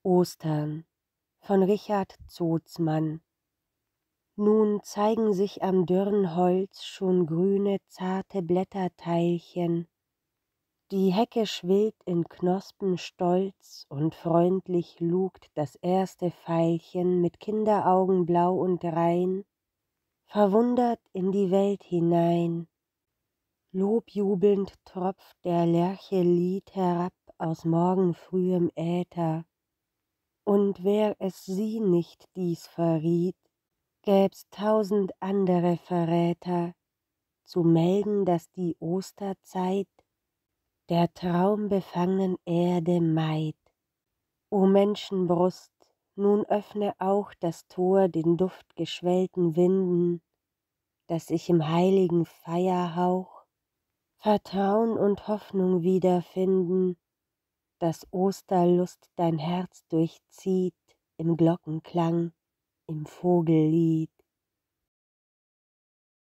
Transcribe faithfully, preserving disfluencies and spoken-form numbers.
Ostern von Richard Zotzmann. Nun zeigen sich am dürren Holz schon grüne, zarte Blätterteilchen. Die Hecke schwillt in Knospen stolz und freundlich lugt das erste Veilchen mit Kinderaugen blau und rein, verwundert in die Welt hinein. Lobjubelnd tropft der Lerche Lied herab aus morgenfrühem Äther. Und wär es sie nicht dies verriet, gäb's tausend andere Verräter, zu melden, dass die Osterzeit der traumbefangnen Erde meidt. O Menschenbrust, nun öffne auch das Tor den duftgeschwellten Winden, dass sich im heiligen Feierhauch Vertrauen und Hoffnung wiederfinden, dass Osterlust dein Herz durchzieht im Glockenklang, im Vogellied.